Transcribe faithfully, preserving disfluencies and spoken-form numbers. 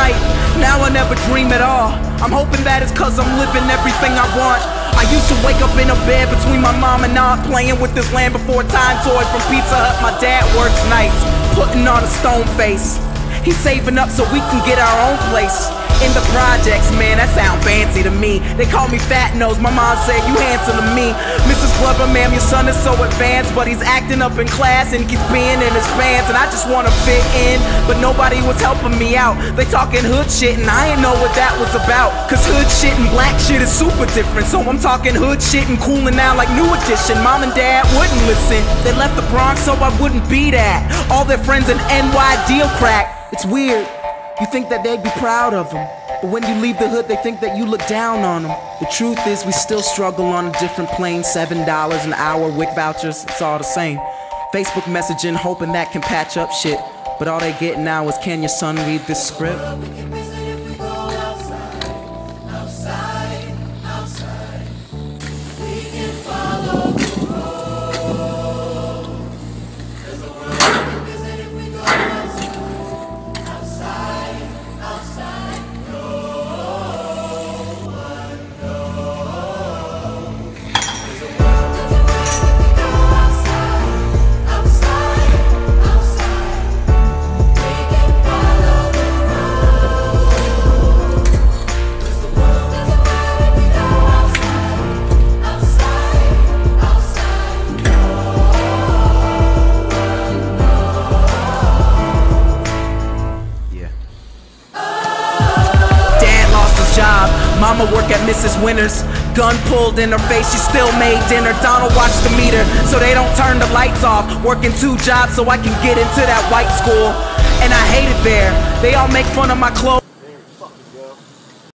night. Now I never dream at all. I'm hoping that it's cause I'm living everything I want. I used to wake up in a bed between my mom and aunt, playing with this Land Before Time toy from Pizza Hut. My dad works nights, putting on a stone face. He's saving up so we can get our own place. In the projects, man, that sound fancy to me. They call me Fat Nose, my mom said you handsome to me. Missus Glover, ma'am, your son is so advanced, but he's acting up in class and keeps being in his pants. And I just wanna fit in, but nobody was helping me out. They talking hood shit and I ain't know what that was about. Cause hood shit and black shit is super different. So I'm talking hood shit and cooling now like New Edition. Mom and dad wouldn't listen. They left the Bronx so I wouldn't be that. All their friends in N Y deal crack. It's weird. You think that they'd be proud of them, but when you leave the hood they think that you look down on them. The truth is we still struggle on a different plane. Seven dollars an hour, W I C vouchers, it's all the same. Facebook messaging hoping that can patch up shit, but all they get now is can your son read this script? Job. Mama work at Missus Winters. Gun pulled in her face, she still made dinner. Donald watched the meter so they don't turn the lights off. Working two jobs so I can get into that white school. And I hate it there. They all make fun of my clothes.